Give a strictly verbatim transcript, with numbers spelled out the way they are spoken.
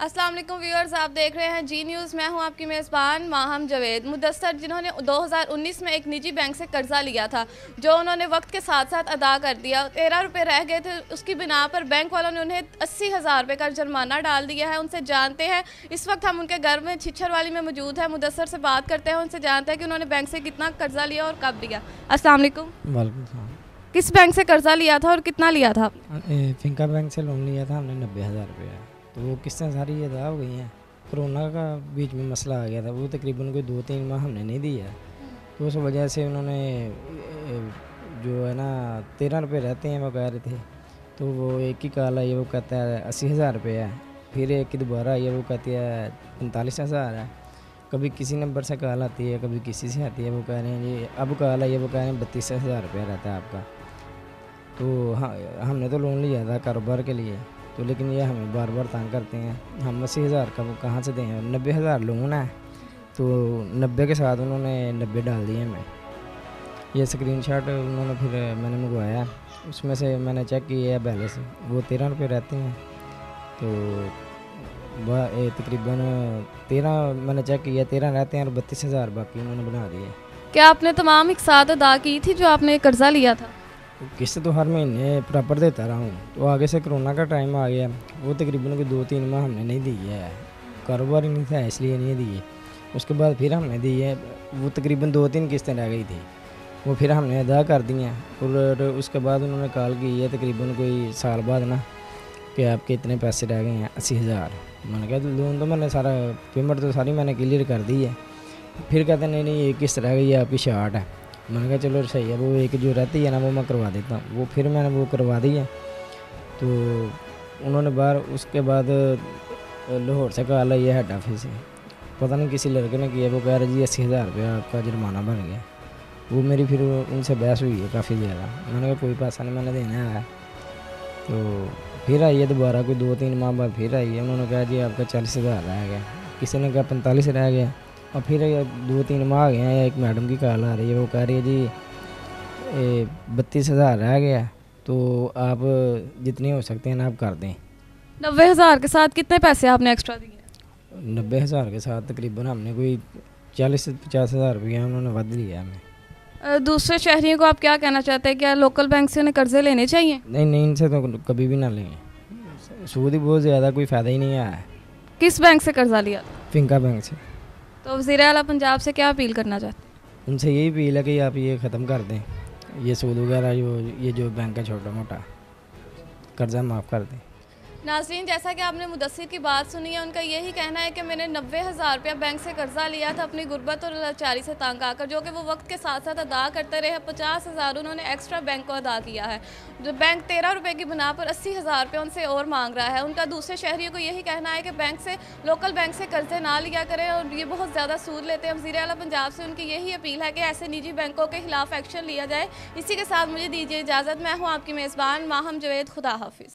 अस्सलाम वालेकुम व्यूअर्स, आप देख रहे हैं जी न्यूज़। मैं हूं आपकी मेज़बान माहम जवेद। मुदस्सर जिन्होंने दो हज़ार उन्नीस में एक निजी बैंक से कर्जा लिया था, जो उन्होंने वक्त के साथ साथ अदा कर दिया। तेरह रुपये रह गए थे, उसकी बिना पर बैंक वालों ने उन्हें अस्सी हज़ार रुपये का जुर्माना डाल दिया है। उनसे जानते हैं, इस वक्त हम उनके घर में छिछरवाली में मौजूद है। मुदस्सर से बात करते हैं, उनसे जानते हैं कि उन्होंने बैंक से कितना कर्जा लिया और कब लिया। अस्सलाम वालेकुम। वालेकुम सलाम। किस बैंक से कर्जा लिया था और कितना लिया था? फिंका बैंक से लोन लिया था हमने नब्बे हज़ार रुपये। तो वो किस्तें सारी अदा हो गई हैं। कोरोना का बीच में मसला आ गया था, वो तकरीबन कोई दो तीन माह हमने नहीं दिया, तो उस वजह से उन्होंने जो है ना तेरह रुपये रहते हैं वो कह रहे थे। तो वो एक ही कॉल आई है, वो कहता है अस्सी हज़ार रुपये है। फिर एक ही दोबारा आई है, वो कहती है पैंतालीस हज़ार है। कभी किसी नंबर से कॉल आती है, कभी किसी से आती है, वो कह रहे हैं जी अब कॉल आई है, वो कह रहे हैं बत्तीस हज़ार रुपया रहता है आपका। तो हाँ, हमने तो लोन लिया था कारोबार के लिए, तो लेकिन ये हमें बार बार तंग करते हैं। हम अस्सी हज़ार का वो कहाँ से दें? नब्बे हज़ार लोन है, तो नब्बे के साथ उन्होंने नब्बे डाल दिए हमें। ये स्क्रीनशॉट उन्होंने फिर मैंने मंगवाया, उसमें से मैंने चेक किया है बैलेंस, वो तेरह रुपये रहते हैं। तो तकरीबन तेरह मैंने चेक किया, तेरह रहते हैं और बत्तीस हज़ार बाकी उन्होंने बना दिए। क्या आपने तमाम एक साथ अदा की थी जो आपने कर्जा लिया था? किस्त तो हर महीने प्रॉपर देता रहा हूँ। तो आगे से कोरोना का टाइम आ गया, वो तकरीबन कोई दो तीन माह हमने नहीं दी है, कारोबार ही नहीं था इसलिए नहीं दिए। उसके बाद फिर हमने दी है, वो तकरीबन दो तीन किस्तें रह गई थी, वो फिर हमने अदा कर दी हैं। और उसके बाद उन्होंने कॉल की है तकरीबन कोई साल बाद ना कि आपके इतने पैसे रह गए हैं अस्सी हज़ार। मैंने कहा लोन तो मैंने सारा पेमेंट तो सारी मैंने क्लियर कर दी है। फिर कहते नहीं नहीं एक किस्त रह गई है आपकी शार्ट है। मैंने कहा चलो सही है, वो एक जो रहती है ना वो मैं करवा देता हूँ। वो फिर मैंने वो करवा दी है। तो उन्होंने बाहर उसके बाद लाहौर से कॉल आई है हेड ऑफिस से, पता नहीं किसी लड़के ने किया, वो कह रहे जी अस्सी हज़ार रुपया आपका जुर्माना बन गया। वो मेरी फिर उनसे बहस हुई है काफ़ी ज़्यादा। मैंने कहा कोई पैसा नहीं मैंने देना है। तो फिर आई है दोबारा कोई दो तीन माह बाद फिर आई है, उन्होंने कहा जी आपका चालीस हज़ार रह गया, किसी ने कहा पैंतालीस रह गया। और फिर दो तीन माह आ गए हैं, एक मैडम की कॉल आ रही है, वो कह रही है जी बत्तीस हज़ार रह गया, तो आप जितने हो सकते हैं ना आप कर दें। नब्बे हज़ार के साथ कितने पैसे आपने एक्स्ट्रा दिए? नब्बे हज़ार के साथ तकरीबन हमने कोई चालीस से पचास हज़ार रुपया उन्होंने वध लिया हमें। दूसरे शहरियों को आप क्या कहना चाहते हैं, क्या लोकल बैंक से उन्हें कर्जे लेने चाहिए? नहीं नहीं, इनसे तो कभी भी ना लेंगे, सूद ही बहुत ज़्यादा, कोई फ़ायदा ही नहीं आया। किस बैंक से कर्जा लिया? फिंका बैंक से। तो वज़ीर आला पंजाब से क्या अपील करना चाहते हैं? उनसे यही अपील है कि आप ये ख़त्म कर दें, ये सूद वगैरह जो ये जो बैंक का छोटा मोटा कर्जा माफ़ कर दें। नाज़रीन, जैसा कि आपने मुदस्सिर की बात सुनी है, उनका यही कहना है कि मैंने नब्बे हज़ार रुपया बैंक से कर्जा लिया था अपनी गुर्बत और लाचारी से तंग आकर, जो कि वो वक्त के साथ साथ अदा करते रहे। पचास हज़ार उन्होंने एक्स्ट्रा बैंक को अदा किया है, जो बैंक तेरह रुपये की बिना पर अस्सी हज़ार रुपये उनसे और मांग रहा है। उनका दूसरे शहरियों को यही कहना है कि बैंक से लोकल बैंक से कर्जे ना लिया करें और ये बहुत ज़्यादा सूद लेते हैं। वज़ीर आला पंजाब से उनकी यही अपील है कि ऐसे निजी बैंकों के खिलाफ एक्शन लिया जाए। इसी के साथ मुझे दीजिए इजाज़त। मैं हूँ आपकी मेज़बान माहम जवेद। खुदा हाफिज़।